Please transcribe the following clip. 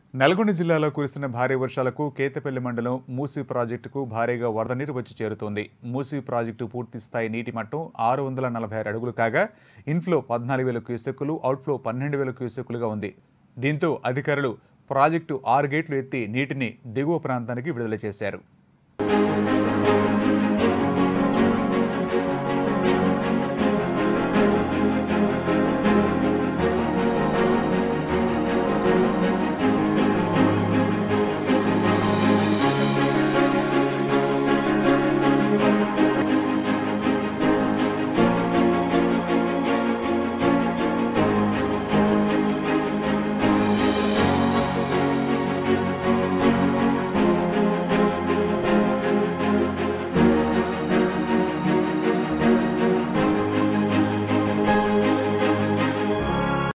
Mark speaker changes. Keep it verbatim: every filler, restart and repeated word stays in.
Speaker 1: నల్గొండ జిల్లాలో కురిసిన భారీ వర్షాలకు కేతపల్లి మండలం మూసీ ప్రాజెక్టుకు భారీగా వరద నీరు వచ్చి చేరుతోంది. మూసీ ప్రాజెక్టు పూర్తి స్థాయి నీటి మట్టం ఆరు వందల నలభై ఆరు అడుగులు కాగా ఇన్ఫ్లో పద్నాలుగు వేల క్యూసెక్కులు, అవుట్ఫ్లో పన్నెండు వేల క్యూసెక్కులుగా ఉంది. దీంతో అధికారులు ప్రాజెక్టు ఆరు గేట్లు ఎత్తి నీటిని దిగువ ప్రాంతానికి విడుదల చేశారు.